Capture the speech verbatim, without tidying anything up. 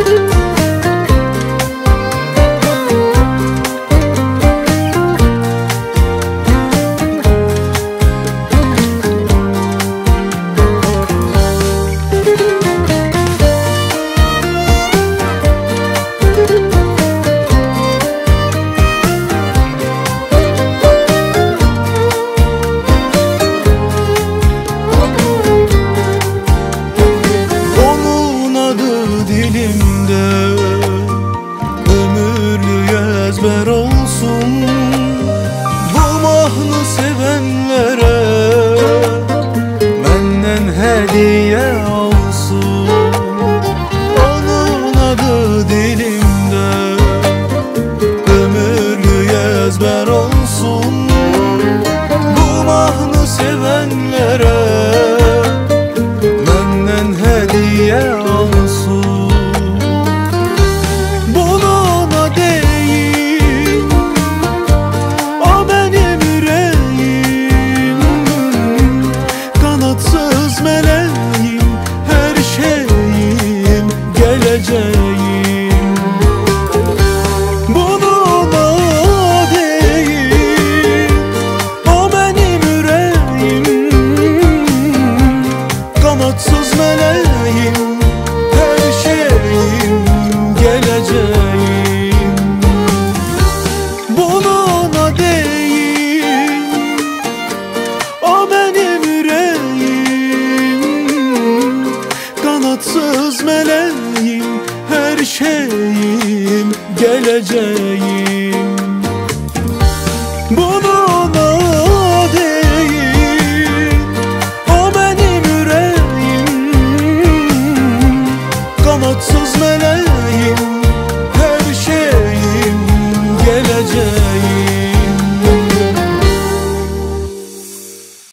Ezber olsun bu mahnı sevenlere, benden hediye olsun. Onun adı dilimde, ömürlü ezber olsun bu mahnı sevenlere, benden hediye olsun. Bununla değil, o benim yüreğim, kanatsız meleğim, her şeyim, geleceğim. Bununla değil, o benim yüreğim, kanatsız meleğim, her şeyim, geleceğim.